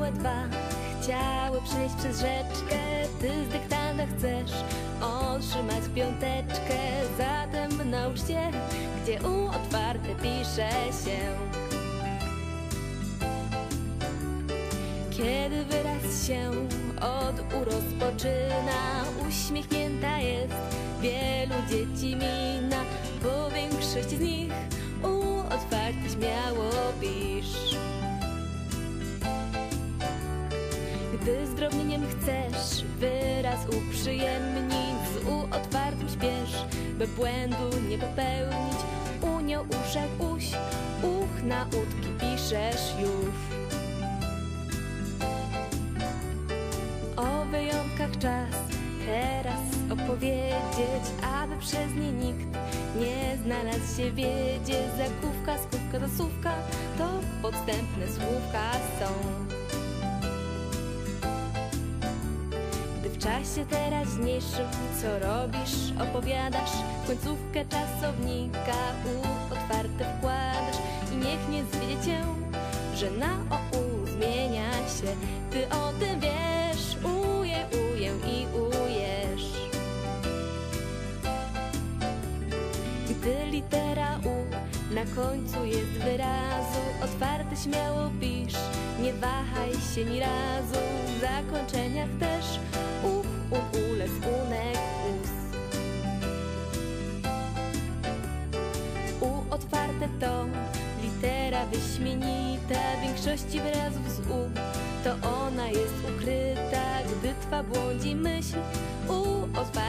Pozostałe dwa chciały przejść przez rzeczkę. Ty z dyktanda chcesz otrzymać piąteczkę. Zatem naucz się, gdzie U otwarte pisze się. Kiedy wyraz się od U rozpoczyna, uśmiechnięta jest wielu dzieci mina. Bo większość z nich U otwarte śmiało pisz. Gdy zdrobnieniem chcesz wyraz uprzyjemnić, z U otwartym śpiesz, by błędu nie popełnić. Unio, uszek, uś, uch na utki piszesz już. O wyjątkach czas teraz opowiedzieć, aby przez nie nikt nie znalazł się wiedzie. Zakówka, skówka, zasówka to podstępne słówka są. Gdy w czasie teraźniejszym co robisz, opowiadasz, w końcówkę czasownika U otwarte wkładasz. I niech nie zwiedzie cię, że na o U zmienia się. Ty o tym wiesz, uje, uję i ujesz. Gdy litera U na końcu jest wyrazu, otwarte śmiało pisz, nie wahaj się ni razu. W zakończeniach też uch, ules, unek, us. U otwarte to litera wyśmienita. W większości wyrazów z U to ona jest ukryta. Gdy twa błądzi myśl, U otwarte